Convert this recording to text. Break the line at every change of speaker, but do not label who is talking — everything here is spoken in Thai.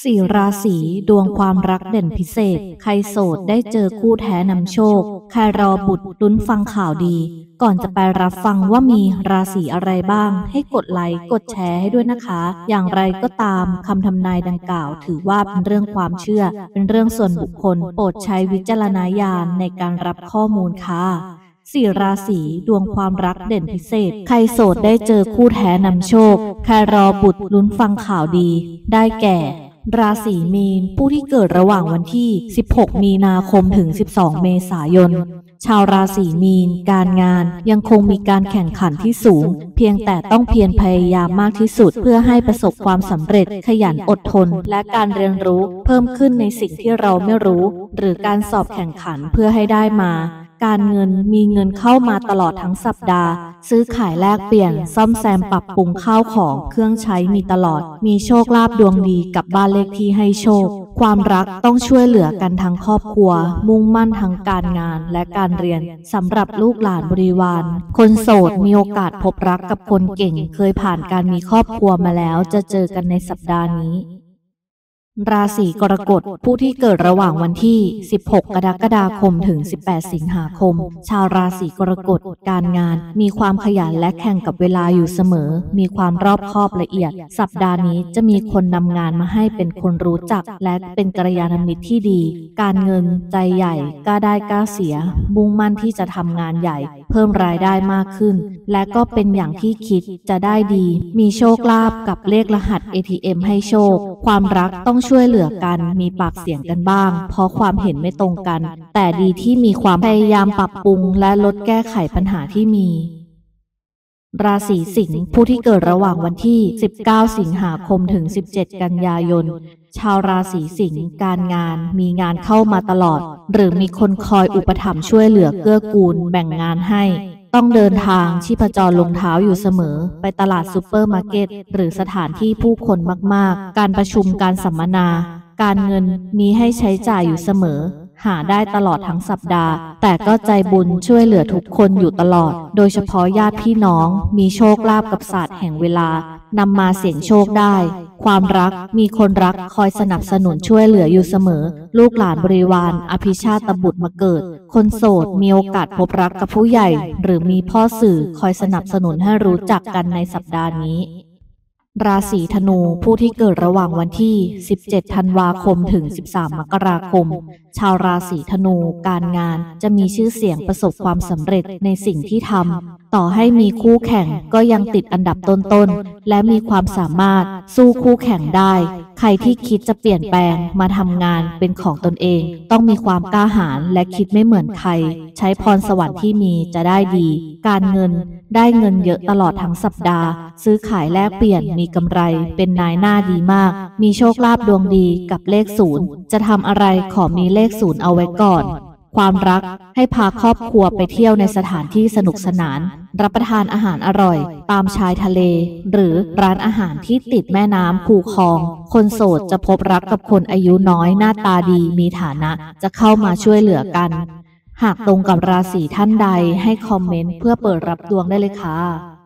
สี่ราศีดวงความรักเด่นพิเศษใครโสดได้เจอคู่แท้นำโชคใครรอบุตรลุ้นฟังข่าวดีก่อนจะไปรับฟังว่ามีราศีอะไรบ้างให้กดไลค์กดแชร์ให้ด้วยนะคะอย่างไรก็ตามคำทำนายดังกล่าวถือว่าเป็นเรื่องความเชื่อเป็นเรื่องส่วนบุคคลโปรดใช้วิจารณญาณในการรับข้อมูลค่ะสี่ราศีดวงความรักเด่นพิเศษใครโสดได้เจอคู่แท้นำโชคใครรอบุตรลุ้นฟังข่าวดีได้แก่ราศีมีนผู้ที่เกิดระหว่างวันที่16มีนาคมถึง12เมษายนชาวราศีมีนการงานยังคงมีการแข่งขันที่สูงเพียงแต่ต้องเพียรพยายามมากที่สุดเพื่อให้ประสบความสำเร็จขยันอดทนและการเรียนรู้เพิ่มขึ้นในสิ่งที่เราไม่รู้หรือการสอบแข่งขันเพื่อให้ได้มาการเงินมีเงินเข้ามาตลอดทั้งสัปดาห์ซื้อขายแลกเปลี่ยนซ่อมแซมปรับปรุงข้าวของเครื่องใช้มีตลอดมีโชคลาภดวงดีกับบ้านเลขที่ให้โชคความรักต้องช่วยเหลือกันทั้งครอบครัวมุ่งมั่นทั้งการงานและการเรียนสำหรับลูกหลานบริวารคนโสดมีโอกาสพบรักกับคนเก่งเคยผ่านการมีครอบครัวมาแล้วจะเจอกันในสัปดาห์นี้ราศีกรกฎผู้ที่เกิดระหว่างวันที่16กรกฎาคมถึง18สิงหาคมชาวราศีกรกฎการงานมีความขยันและแข่งกับเวลาอยู่เสมอมีความรอบคอบละเอียดสัปดาห์นี้จะมีคนนำงานมาให้เป็นคนรู้จักและเป็นกัลยาณมิตรที่ดีการเงินใจใหญ่กล้าได้กล้าเสียมุ่งมั่นที่จะทำงานใหญ่เพิ่มรายได้มากขึ้นและก็เป็นอย่างที่คิดจะได้ดีมีโชคลาภกับเลขรหัส ATM ให้โชคความรักต้องช่วยเหลือกันมีปากเสียงกันบ้างเพราะความเห็นไม่ตรงกันแต่ดีที่มีความพยายามปรับปรุงและลดแก้ไขปัญหาที่มีราศีสิงห์ผู้ที่เกิดระหว่างวันที่19สิงหาคมถึง17กันยายนชาวราศีสิงห์การงานมีงานเข้ามาตลอดหรือมีคนคอยอุปถัมภ์ช่วยเหลือเกื้อกูลแบ่งงานให้ต้องเดินทางชีพจรลงเท้าอยู่เสมอไปตลาดซูเปอร์มาร์เก็ตหรือสถานที่ผู้คนมากๆการประชุมการสัมมนาการเงินมีให้ใช้จ่ายอยู่เสมอหาได้ตลอดทั้งสัปดาห์แต่ก็ใจบุญช่วยเหลือทุกคนอยู่ตลอดโดยเฉพาะญาติพี่น้องมีโชคลาภกับศาสตร์แห่งเวลานำมาเสี่ยงโชคได้ความรักมีคนรักคอยสนับสนุนช่วยเหลืออยู่เสมอลูกหลานบริวารอภิชาตบุตรมาเกิดคนโสดมีโอกาสพบรักกับผู้ใหญ่หรือมีพ่อสื่อคอยสนับสนุนให้รู้จักกันในสัปดาห์นี้ราศีธนูผู้ที่เกิดระหว่างวันที่17ธันวาคมถึง13มกราคมชาวราศีธนูการงานจะมีชื่อเสียงประสบความสำเร็จในสิ่งที่ทำต่อให้มีคู่แข่งก็ยังติดอันดับต้นๆและมีความสามารถสู้คู่แข่งได้ใครที่คิดจะเปลี่ยนแปลงมาทำงานเป็นของตนเองต้องมีความกล้าหาญและคิดไม่เหมือนใครใช้พรสวรรค์ที่มีจะได้ดีการเงินได้เงินเยอะตลอดทั้งสัปดาห์ซื้อขายแลกเปลี่ยนมีกำไรเป็นนายหน้าดีมากมีโชคลาภดวงดีกับเลข0จะทำอะไรขอมีเลข0เอาไว้ก่อนความรักให้พาครอบครัวไปเที่ยวในสถานที่สนุกสนานรับประทานอาหารอร่อยตามชายทะเลหรือร้านอาหารที่ติดแม่น้ำคูคลองคนโสดจะพบรักกับคนอายุน้อยหน้าตาดีมีฐานะจะเข้ามาช่วยเหลือกันหากตรงกับราศีท่านใดให้คอมเมนต์เพื่อเปิดรับดวงได้เลยค่ะ